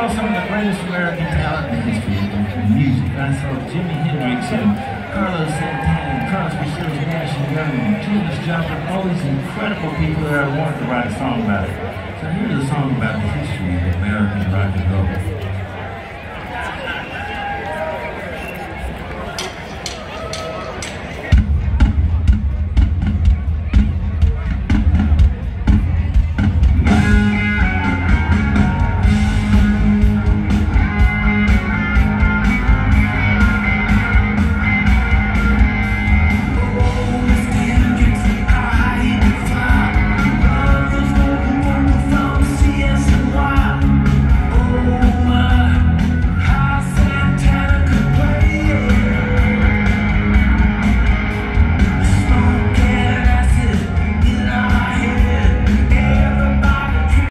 saw some of the greatest American talent in the history of music. I saw Jimi Hendrix and Carlos Santana, Crosby, Stills, Nash and Young, Janis Joplin, all these incredible people that I wanted to write a song about it. So here's a song about the history of American rock and roll.